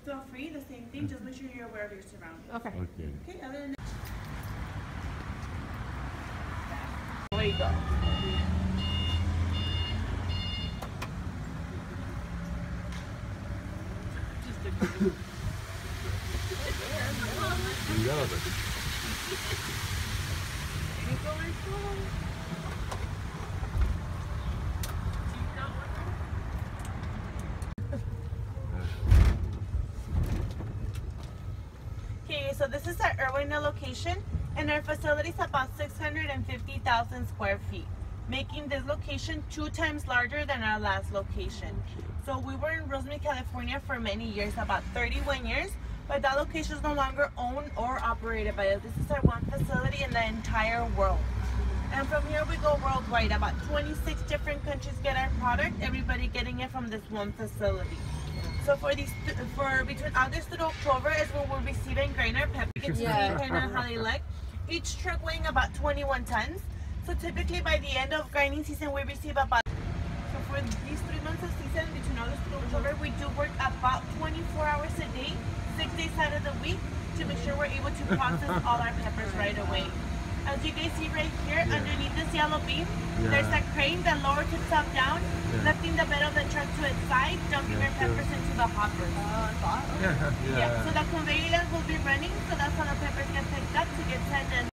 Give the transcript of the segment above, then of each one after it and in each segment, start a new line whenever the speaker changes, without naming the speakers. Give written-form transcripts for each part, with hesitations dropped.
feel free. The same thing. Just make sure you're aware of your surroundings.
Okay.
Okay. Other than that.
There you go. Okay, so this is our Irwindale location, and our facility is about 650,000 square feet, making this location 2 times larger than our last location. So we were in Rosemead, California for many years, about 31 years, but that location is no longer owned or operated by us. This is our one facility in the entire world. And from here we go worldwide. About 26 different countries get our product, everybody getting it from this one facility. So for between August to October is when we're receiving grinder peppers, depending on how they look. Each truck weighing about 21 tons. So typically by the end of grinding season we receive about, so for these 3 months of season between August to October, we do work about 24 hours a day, 6 days out of the week, to make sure we're able to process all our peppers right away. As you guys see right here, underneath this yellow beam, there's a crane that lowers itself down, lifting the bed of the truck to its side, dumping our peppers into the hoppers. So the conveyor will be running, so that's how the peppers get picked up to get sent in.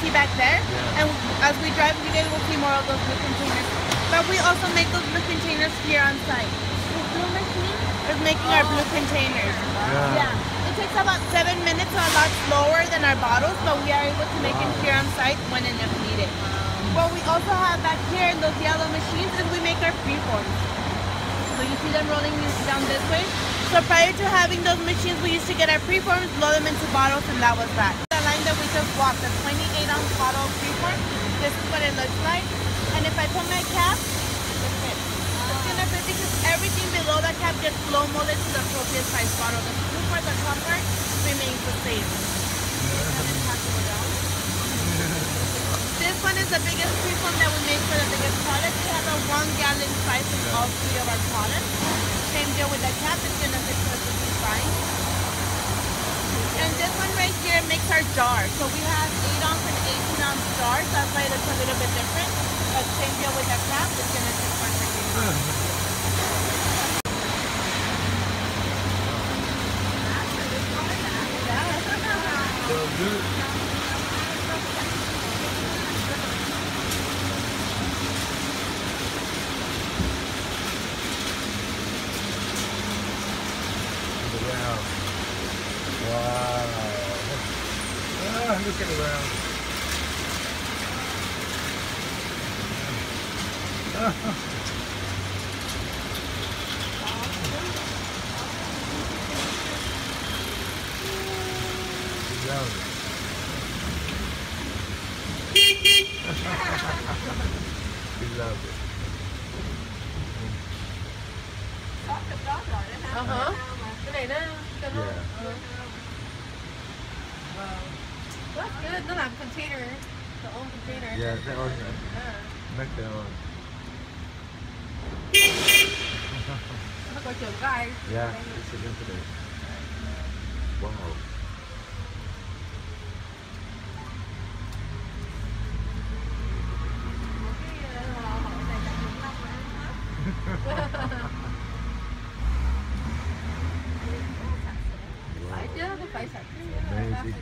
see back there. And as we drive, you guys will see more of those blue containers. But we also make those blue containers here on site. This blue machine is making our blue containers. Yeah. It takes about 7 minutes, so a lot slower than our bottles, but we are able to make it here on site when and if needed. What we also have back here in those yellow machines is we make our freeforms. So you see them rolling down this way. So prior to having those machines, we used to get our preforms, blow them into bottles, and that was that. The line that we just walked, the 28-ounce bottle of preform, this is what it looks like. And if I put my cap, it fits. It's gonna fit because everything below that cap gets blow molded to the appropriate size bottle. The screw for the top part remains the same. This one is the biggest preform that we make for the biggest product. We have a 1 gallon size in all 3 of our products. Same deal with the cap, it's gonna fit perfectly fine. And this one right here makes our jars. So we have 8-ounce and 18-ounce jars. That's why it looks a little bit different. But same deal with the cap, it's gonna fit perfectly fine.
Look at around. We love it.
Cái này nó cho nó.
Yeah.
That's good. Nó làm container, the own container.
Yeah, their own. Make their own.
Nó có trường gai.
Yeah, it's an infinite. Wow.
Phải chứ, nó phải sạch.
Amazing.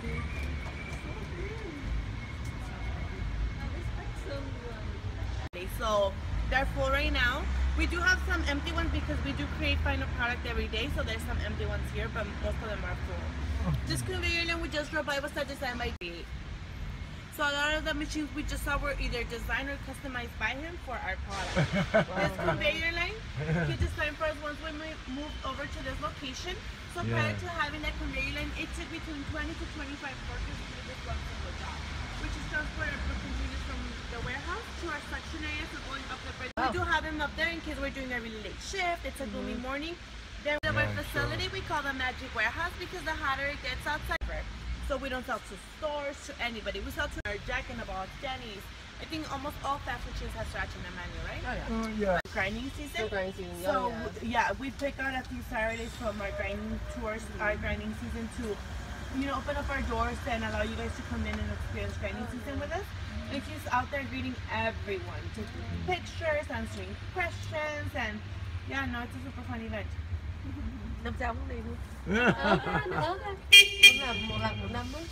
So they're full right now. We do have some empty ones because we do create final product every day. So there's some empty ones here, but most of them are full. This conveyor line we just drove by was designed by Create. So a lot of the machines we just saw were either designed or customized by him for our product. This conveyor line, he designed for us once we moved over to this location. So prior to having that conveyor line, it took between 20 to 25 workers to do this one single job, which is transport our containers from the warehouse to our section areas and going up the bridge. We do have them up there in case we're doing a really late shift. It's a gloomy morning. Then our facility, we call the Magic Warehouse because the hotter it gets outside. So we don't sell to stores, to anybody. We sell to our Jack in the Box, Denny's. I think almost all fast food chains have scratch in their menu, right?
Oh yeah.
Yeah.
Grinding season.
Still grinding season.
So yeah, we pick out a few Saturdays from our grinding tours, our grinding season to, open up our doors and allow you guys to come in and experience grinding season with us. And she's out there greeting everyone, taking pictures, answering questions, and yeah, no, it's a super fun event.
Năm sau muốn đi luôn. Nó lớn á. Cũng là một lần một năm á.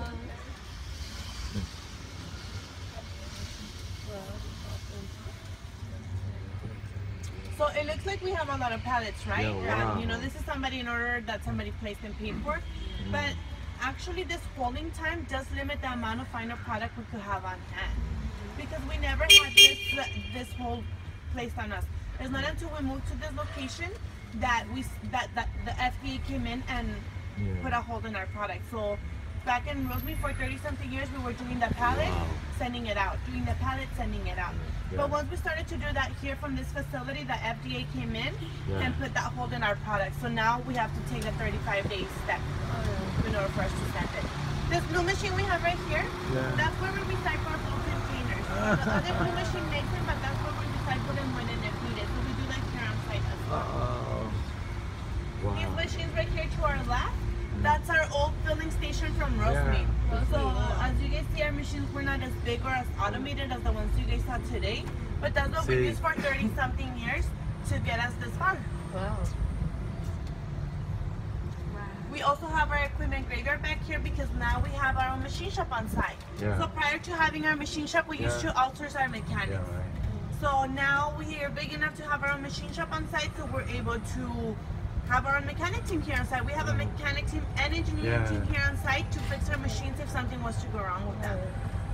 So it looks like we have a lot of pallets, right?
Yeah, wow.
This is somebody in order that somebody placed and paid for. But actually this holding time does limit the amount of final product we could have on hand. Because we never had this hold placed on us. It's not until we moved to this location that the FDA came in and put a hold on our product. So back in Rosemead for 30-something years, we were doing the pallet, sending it out, doing the pallet, sending it out. But once we started to do that here from this facility, the FDA came in and put that hold on our product. So now we have to take the 35-day step in order for us to send it. This blue machine we have right here, that's where we recycle our full containers. The other blue machine makes it, but that's where we recycle them when and if needed. So we do that here on site as well.
Wow.
These machines right here to our left, that's our old filling station from Rosemead. So as you guys see, our machines were not as big or as automated as the ones you guys saw today, but that's what we used for 30-something years to get us this far.
Wow.
We also have our equipment graveyard back here because now we have our own machine shop on site.
Yeah.
So prior to having our machine shop, we used to outsource our mechanics.
Yeah, right.
So now we are big enough to have our own machine shop on site, so we're able to have our own mechanic team here on site. We have a mechanic team and engineering team here on site to fix our machines if something was to go wrong with them.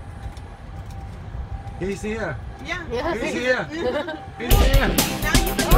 He's here.
Yeah.
He's here. He's here.
Now you can